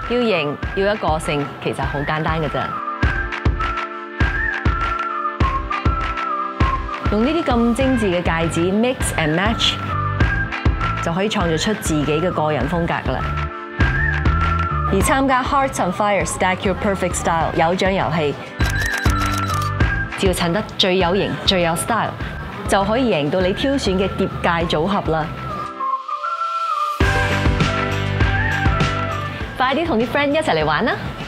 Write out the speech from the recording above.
要型，要有個性，其實好簡單嘅啫。用呢啲咁精緻嘅戒指 mix and match， 就可以創造出自己嘅個人風格㗎啦。而參加 Hearts on Fire Stack Your Perfect Style 有獎遊戲，只要襯得最有型、最有 style， 就可以贏到你挑選嘅疊戒組合啦！快啲同啲 friend 一齊嚟玩啦！